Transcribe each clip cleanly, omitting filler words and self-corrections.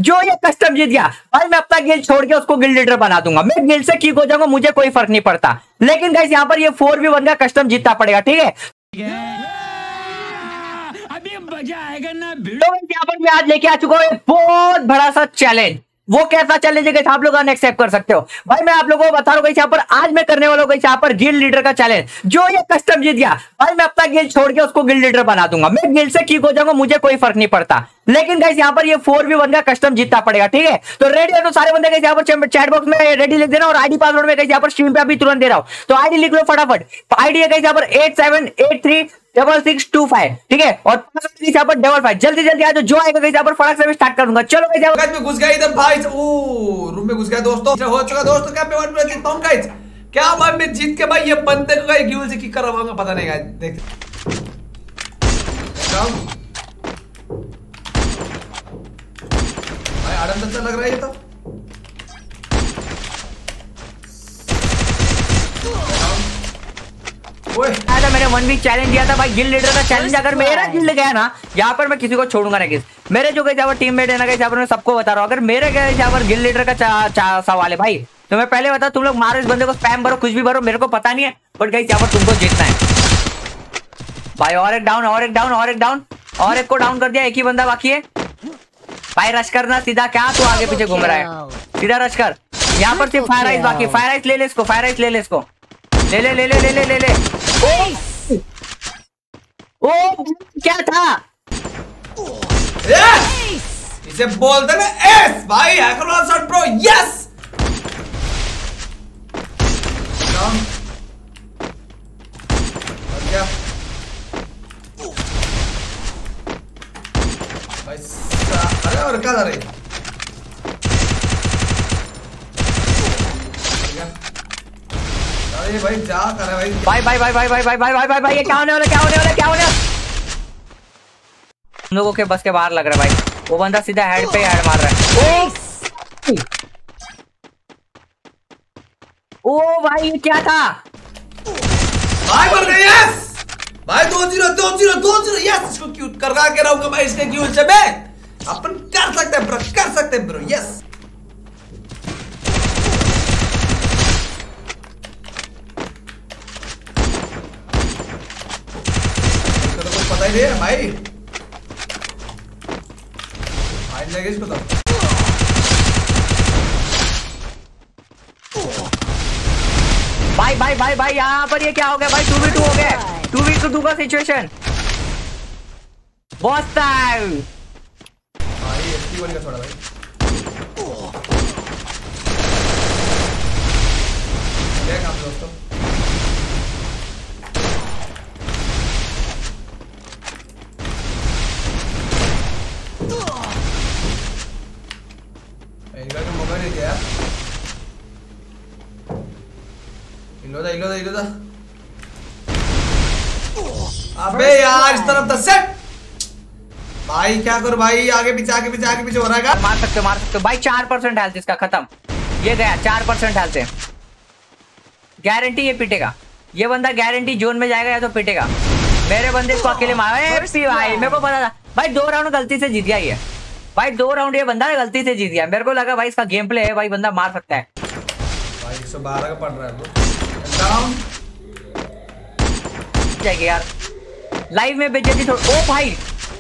जो ये कस्टम जीत गया भाई मैं अपना गिल्ड छोड़ के उसको गिल्ड लीडर बना दूंगा। मैं गिल्ड से किक हो जाऊंगा, मुझे कोई फर्क नहीं पड़ता। लेकिन गाइस यहाँ पर ये 4v1 का कस्टम जीतना पड़ेगा, ठीक है। अभी मजा आएगा ना। तो यहाँ पर मैं आज लेके आ चुका हूँ एक बहुत बड़ा सा चैलेंज। वो कैसा चैलेंज है आप लोग एक्सेप्ट कर सकते हो भाई। मैं आप लोगों को बता रहा हूँ यहाँ पर आज मैं करने वाला हूँ यहाँ पर गिल्ड लीडर का चैलेंज। जो ये कस्टम जीत गया भाई मैं अपना गिल्ड छोड़ के उसको गिल्ड लीडर बना दूंगा। मैं गिल्ड से किक हो जाऊंगा, मुझे कोई फर्क नहीं पड़ता। लेकिन गाइस यहाँ पर ये 4v1 का कस्टम जीतना पड़ेगा, ठीक है। तो रेडी है तो सारे बंदे गाइस यहाँ पर चैट बॉक्स में रेडी लिख देना और आईडी पासवर्ड में गाइस यहाँ पर स्ट्रीम पे अभी तुरंत दे रहा हूँ, तो आईडी लिख लो फटाफट। आईडी है गाइस यहाँ पर 87836625, ठीक है। और पासवर्ड यहाँ पर 55। जल्दी जल्दी आ जाओ, जो आएगा गाइस यहाँ पर फटाक से स्टार्ट कर दूंगा। चलो गाइस यहाँ में घुस गया इधर भाई। ओ रूम में घुस गया दोस्तों। हो चुका दोस्तों, क्या पे 1 जीतता हूं गाइस। क्या भाई मैं जीत के भाई ये बंदे को गाइस गिल से किक करवाऊंगा, पता नहीं गाइस। देख भाई आराम से लग रहा है ये तो। था मैंने 1 वीक चैलेंज दिया था भाई गिल्ड लीडर का चैलेंज। अगर मेरा गिल्ड गया ना यहाँ पर मैं किसी को छोड़ूंगा ना। मेरे जो गए टीममेट है ना यहाँ पर मैं सबको बता रहा हूँ, अगर मेरे गए यहाँ पर गिल्ड लीडर का सवाल है भाई तो मैं पहले बता, तुम लोग मारो इस बंदे को, स्पैम भरो, कुछ भी भरो, मेरे को पता नहीं है, बट गाइस यहाँ पर तुमको जीतना है भाई। और एक डाउन, और एक डाउन, और एक डाउन, और एक को डाउन कर दिया। एक ही बंदा बाकी है भाई। रश करना सीधा, क्या तू आगे पीछे घूम रहा है, सीधा रश कर। यहाँ पर सिर्फ फायर आइस बाकी। फायर आइस ले ले इसको, फायर आइस ले ले इसको, ले ले ले ले ले ले ले ले। ओ क्या था इसे बोलते ना एस भाई। हैकर वाला शॉट ब्रो, यस। क्या भाई अरे और क्या रहे भाई जा कर रहा है भाई भाई भाई भाई भाई भाई भाई भाई भाई भाई ये क्या होने वाला, क्या होने वाला, क्या होने वाला। हम लोगों के बस के बाहर लग रहा है भाई। वो बंदा सीधा हेड पे हेड मार रहा है। ओ भाई ये क्या था भाई, मर गए। यस भाई 2-0 2-0 2-0 यस। इसको क्यूट करवा के रहूंगा भाई इसके क्यूट से। मैं अपन कर सकते हैं ब्रो, कर सकते हैं ब्रो, यस। पता ही नहीं है भाई। आज लगे इसको तो भाई भाई भाई भाई यहाँ पर ये क्या हो गया भाई। 2v2 हो गया, 2v2 का सिचुएशन। बॉस टाइम भाई एसपी बन गया थोड़ा भाई। क्या काम दोस्तों। मौका नहीं दिया। इलो था। अबे यार इस तरफ था सेट। भाई क्या करो भाई, आगे पीछे हो रहा है। मार सकते हो भाई। 4% हेल्थ इसका खत्म। ये गया 4% हेल्थ है। गारंटी ये पिटेगा ये बंदा, गारंटी जोन में जाएगा या तो पिटेगा। मेरे बंदे को अकेले मारे भाई, मेरे को पता था भाई। 2 राउंड गलती से जीत गया ये भाई। 2 राउंड ये बंदा गलती से जीत गया। मेरे को लगा भाई इसका गेम प्ले है भाई, बंदा मार सकता है भाई। 112 का पड़ रहा है डाउन जाएगी यार। लाइव में बेइज्जती थोड़ी। ओ भाई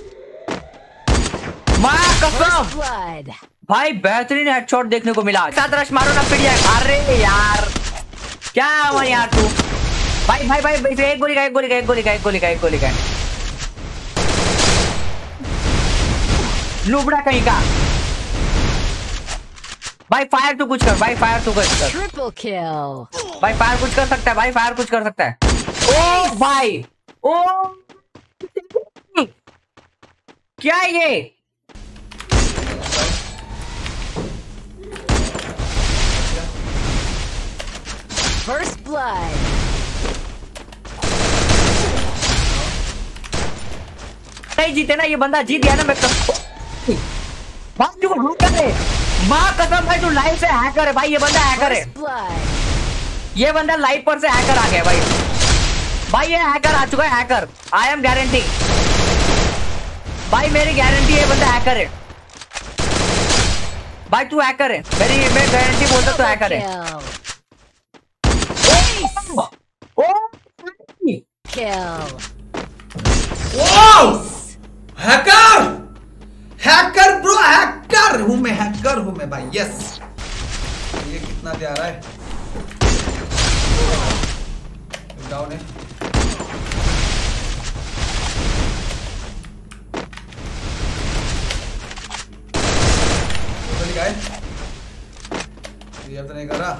मार कसम भाई, बेहतरीन हेडशॉट देखने को मिला। साथ रश मारो ना पिट जाए। अरे यार क्या हुआ यार तू। भाई भाई भाई एक गोली का लुबड़ा कहीं का। भाई फायर तू कुछ कर भाई, फायर तू कुछ कर। ट्रिपल किल भाई फायर कुछ कर सकता है भाई, फायर कुछ कर सकता है। ओ भाई ओ क्या ये फर्स्ट ब्लड। नहीं जीते ना ये बंदा, जीत गया ना। मैं माँ कसम भाई तू लाइव से हैकर है भाई। ये बंदा हैकर है, ये बंदा लाइव पर से हैकर आ गया भाई। भाई ये हैकर आ चुका है, हैकर। आई एम गारंटी भाई, मेरी गारंटी है बंदा हैकर है। भाई तू हैकर है, मैं गारंटी बोलता तू हैकर है। Kill. Wow hacker, hacker bro, hacker हूं मैं, हैकर हूं मैं भाई। यस ये कितना दे आ रहा है, डाउन है। ये तो नहीं कर रहा,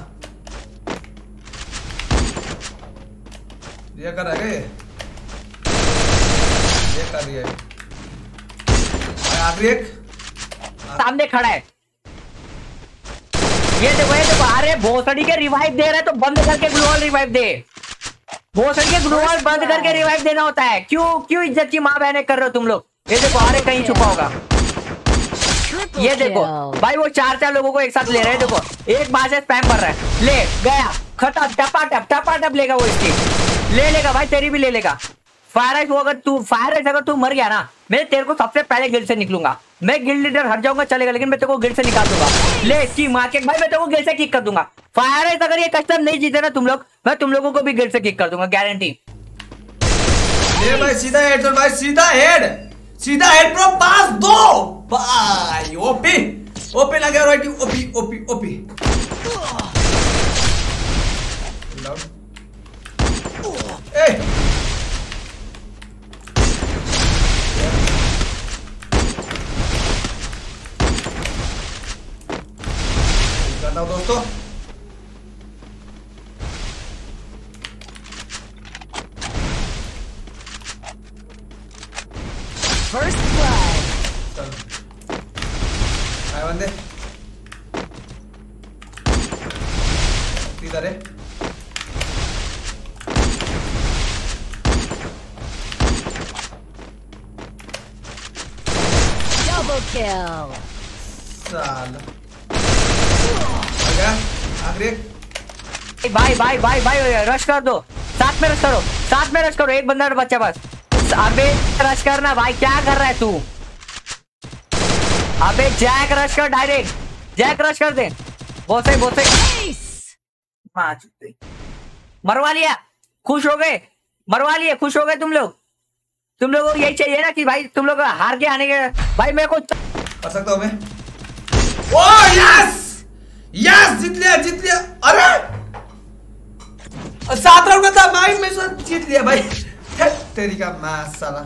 ये कर रहा है, ये कर रही है। आखिरी एक सामने खड़ा है, ये देखो अरे भोसड़ी के रिवाइव दे रहा है तो बंद करके ग्लोअल रिवाइव दे। भोसड़ी के ग्लोअल बंद करके रिवाइव देना होता है। क्यों इज्जत की माँ बहने कर रहे हो तुम लोग। ये देखो अरे कहीं छुपा होगा, ये देखो भाई वो 4 लोगों को एक साथ ले रहे हैं। देखो एक बार से स्पैम कर रहा है, ले गया खत्म, टपा लेगा वो इसकी, ले लेगा भाई तेरी भी ले लेगा। फायर अगर तू मर गया ना, मैं तेरे को सबसे पहले गिल्ड से निकलूंगा। मैं गिल्ड लीडर हट जाऊंगा चलेगा, लेकिन मैं तेरे को गिल्ड से निकाल दूंगा। ले इसकी मार के भाई मैं तेरे को गिल्ड से किक कर दूंगा। फायर अगर ये कस्टम नहीं जीते ना तुम लोग, मैं तुम लोगों को भी गिल्ड से किक कर दूंगा, गारंटी। ये भाई सीधा हेड चल भाई, सीधा हेड ब्रो, पास दो भाई। ओपी लगे राइट, ओपी ए करना दोस्तों, First blood. चल आए बंदे सीधा रे। Double kill. साला आखिरी भाई रश कर दो, साथ में रश करो, एक बंदा बच्चा बस। अबे रश करना भाई, क्या कर रहा है तू। अबे जैक रश कर, डायरेक्ट जैक रश कर दे। बहुत सही मरवा लिया, खुश हो गए, तुम लोगों को यही चाहिए ना कि भाई तुम लोग हार के आने के। भाई मैं कुछ कर सकता हूँ मैं। ओह यस जीत लिया। अरे 7 राउंड था भाई, मैं जीत लिया भाई। तेरी का मैच साला।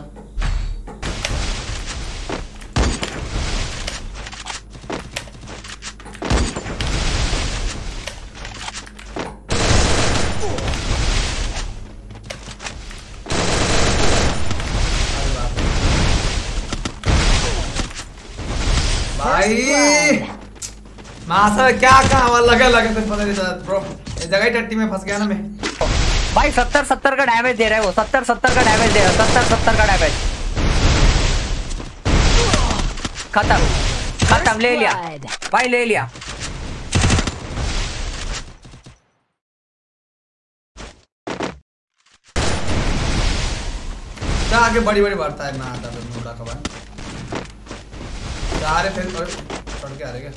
भाई मासा क्या कहा लगा तो पता नहीं था ब्रो, ये जगह ही टट्टी में फंस गया ना मैं। भाई 70 का डैमेज दे रहा है वो, 70 का डैमेज दे रहा है, 70 का डैमेज। खत्म ले लिया भाई, ले लिया। आगे बड़ी बढ़ता है ना, आता तो मुड़ा खबर जा रहे फिर चढ़ के आ रहे क्या।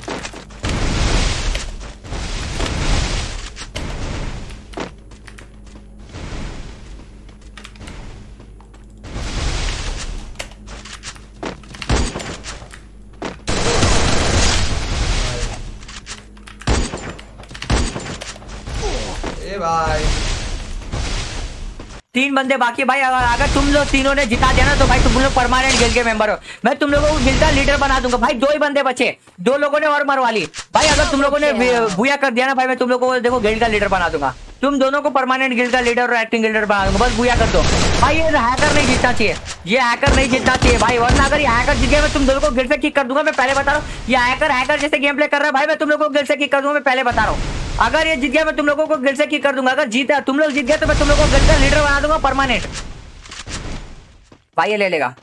भाई 3 बंदे बाकी भाई। अगर तुम लोग तीनों ने जिता दिया ना तो भाई तुम लोग परमानेंट गिल्ड के मेंबर हो। मैं तुम लोगों को गिल्ड का लीडर बना दूंगा भाई। 2 ही बंदे बचे, 2 लोगों ने और मरवा ली भाई। अगर तुम लोगों ने बुया कर दिया ना भाई, मैं तुम लोगों को देखो गिल्ड का लीडर बना दूंगा। तुम दोनों को परमानेंट गिल्ड का लीडर और एक्टिंग लीडर बना दूंगा, बस बुया कर दो भाई। ये हैकर नहीं जीतना चाहिए, भाई, वरना अगर ये हैकर जीत गया मैं तुम दोनों को गिल्ड से किक कर दूंगा। मैं पहले बता रहा हूँ, ये हैकर जैसे गेम प्ले कर रहा है भाई, मैं तुम लोगों को गिल्ड से किक कर दूंगा। मैं पहले बता रहा हूँ, अगर ये जीत गया मैं तुम लोगों को गिल्ड से किक कर दूंगा। अगर जीता तुम लोग जीत गए तो मैं तुम लोगों को गिल्ड का लीडर बना दूंगा परमानेंट भाई। ये ले लेगा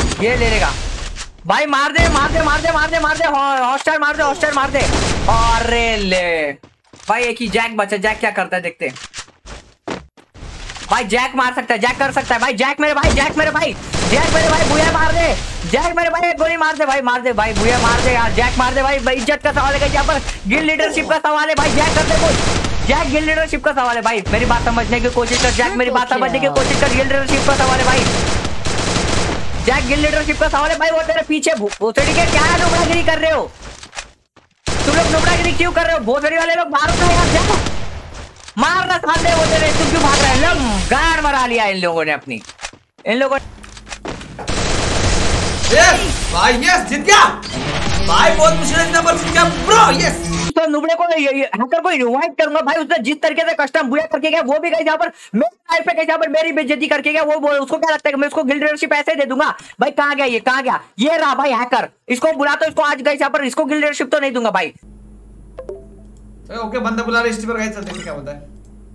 भाई। मार दे, हॉस्टार मार दे। अरे ले भाई, एक ही जैक बचा। जैक क्या करता है देखते हैं भाई। जैक मार सकता है, जैक कर सकता है भाई। जैक मेरे भाई, जैक मेरे भाई बुया मार दे, जैक मेरे भाई एक गोली मार दे भाई, मार दे भाई, बुया मार दे यार, जैक मार दे भाई, इज्जत का सवाल है यहाँ पर, गिल लीडरशिप का सवाल है भाई, जैक कर दे कुछ, जैक गिल लीडरशिप का सवाल है भाई, मेरी बात समझने की कोशिश कर, जैक मेरी बात समझने की कोशिश कर, गिल लीडरशिप का सवाल है भाई, जैक गिल लीडरशिप का सवाल है भाई, वो तेरे पीछे भोसड़ी के क्या नुबड़ागिरी कर रहे हो तुम लोग, नुबड़ागिरी क्यों कर रहे हो, भोसड़ी वाले लोग मारो ना यार, जाओ मारना सामने वो तेरे, तुम क्यों भाग रहे हैं, गाड़ मरा लिया इन लोगों ने अपनी, इन लोगों ने भाई यस जीत गया भाई, बहुत मुश्किल नंबर जीत गया ब्रो, यस। तो नुबड़े को हैकर को रिवाइव करूंगा भाई, उसने जिस तरीके से कस्टम बुया करके गया वो भी गई जहाँ पर मेरी लाइफ पे गई जहाँ पर मेरी बेइज्जती करके गया, वो उसको क्या लगता है कि मैं उसको गिल्ड लीडरशिप ऐसे दे दूंगा भाई, कहाँ गया ये, कहाँ गया ये रहा भाई हैकर, इसको बुला तो इसको आज गई जहाँ पर, इसको गिल्ड लीडरशिप तो नहीं दूंगा भाई। ओके बंदा बुला रहे स्टीपर गाइस, चलते हैं क्या होता है।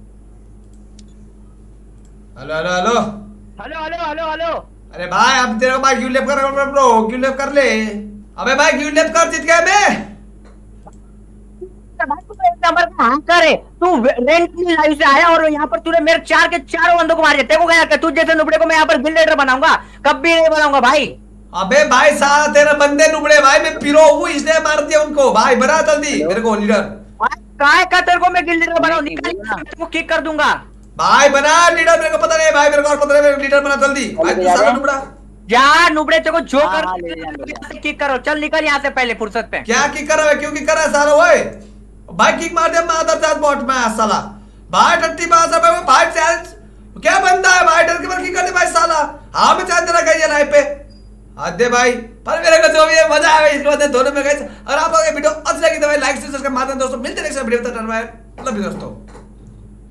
Hello hello hello hello hello hello hello, अरे भाई अब तेरे को भाई क्यों लेप कर ब्रो, क्यों लेप कर ले, अबे भाई क्यों लेप कर, जीत गया मैं भाई तू एक नंबर का हैकर है, तू रेंट की लाइव से आया और यहाँ पर तूने मेरे चार के चारों बंदों को मार दिया, तेरे को क्या तू जैसे नुबड़े को मैं यहाँ पर गिल्ड लीडर बनाऊंगा, कभी नहीं बनाऊंगा भाई। अबे भाई सारा तेरे बंदे नुबड़े भाई, मैं पिरो हूँ इसलिए मार दिया उनको भाई, बना जल्दी मेरे को लीडर, काय का तेरे को मैं गिल्ड लीडर बनाऊं, निकाल तेरे को किक कर दूंगा भाई बना लीडर, मेरे को पता नहीं भाई, मेरे को और पता नहीं, मेरे को लीडर बना जल्दी भाई, तू सारा नुबड़ा यार नुबड़े तेरे को जो कर किक करो, चल निकल यहाँ से पहले फुर्सत पे। क्या किक कर रहा है, क्यों किक कर रहा है साला ओए भाई, किक मार दे मादर जात बॉट में साला भाई, टट्टी बात है भाई, चैलेंज क्या बनता है भाई, डर के बार किक कर दे भाई साला, हाँ मैं चाहते रखा है लाइफ पे आधे भाई, पर मेरे को जो भी है मजा आया इसके बाद दोनों में गए। अगर आप लोग ये वीडियो अच्छी लगी तो भाई लाइक से सब्सक्राइब मार दें दोस्तों, मिलते हैं नेक्स्ट वीडियो तक, मतलब दोस्तों।